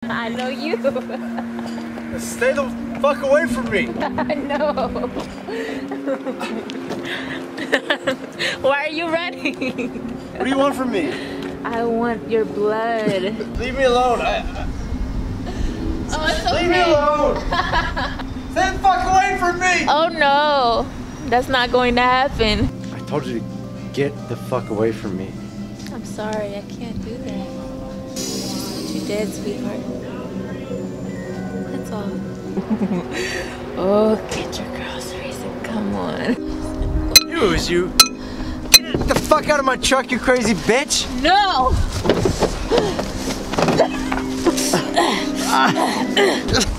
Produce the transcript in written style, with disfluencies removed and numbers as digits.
I know you. Stay the fuck away from me. I know. Why are you running? What do you want from me? I want your blood. Leave me alone. Oh, it's okay. Leave me alone. Stay the fuck away from me. Oh no, that's not going to happen. I told you to get the fuck away from me. I'm sorry, I can't do that. Just what you did, sweetheart. That's all. Oh, get your groceries and come on. You. Get the fuck out of my truck, you crazy bitch. No!